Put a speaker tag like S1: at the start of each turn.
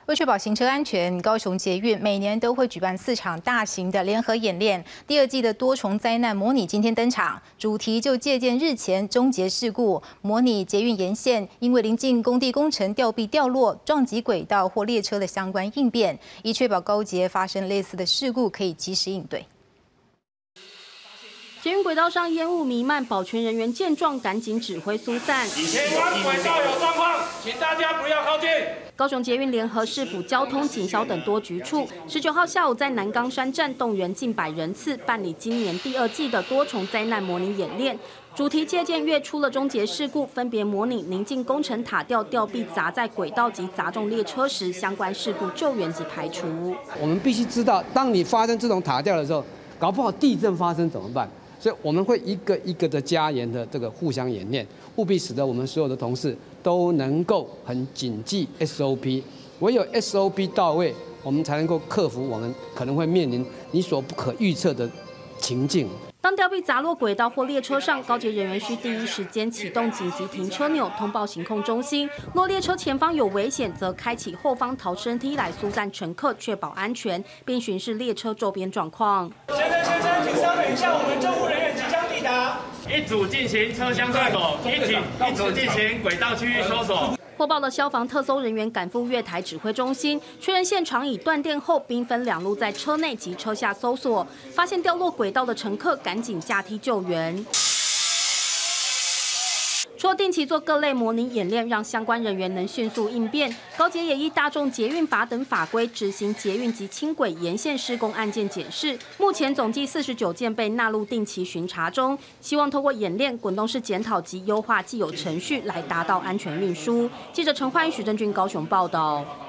S1: 为确保行车安全，高雄捷运每年都会举办4场大型的联合演练。第2季的多重灾难模拟今天登场，主题就借鉴日前终结事故，模拟捷运沿线因为临近工地工程吊臂掉落、撞击轨道或列车的相关应变，以确保高捷发生类似的事故可以及时应对。
S2: 捷运轨道上烟雾弥漫，保全人员见状赶紧指挥疏散。
S3: 前方轨道有状况，请大家不要靠近。
S2: 高雄捷运联合市府交通、警消等多局处，19号下午在南岗山站动员近100人次办理今年第2季的多重灾难模拟演练。主题借鉴月初的终结事故，分别模拟临近工程塔吊臂砸在轨道及砸中列车时相关事故救援及排除。
S4: 我们必须知道，当你发生这种塔吊的时候，搞不好地震发生怎么办？ 所以我们会一个一个的加严的这个互相演练，务必使得我们所有的同事都能够很谨记 SOP， 唯有 SOP 到位，我们才能够克服我们可能会面临你所不可预测的情境。
S2: 当吊臂砸落轨道或列车上，高捷人员需第一时间启动紧急停车钮，通报行控中心。若列车前方有危险，则开启后方逃生梯来疏散乘客，确保安全，并巡视列车周边状况。
S3: 先生，请稍等一下，我们救护人员即将抵达。
S5: 一组进行车厢搜索，一组进行轨道区域搜索。
S2: 获报的消防特搜人员赶赴月台指挥中心，确认现场已断电后，兵分2路在车内及车下搜索，发现掉落轨道的乘客，赶紧架梯救援。 除了定期做各类模拟演练，让相关人员能迅速应变，高捷也依大众捷运法等法规执行捷运及轻轨沿线施工案件检视。目前总计49件被纳入定期巡查中，希望透过演练、滚动式检讨及优化既有程序，来达到安全运输。记者陈焕宇、许正俊高雄报道。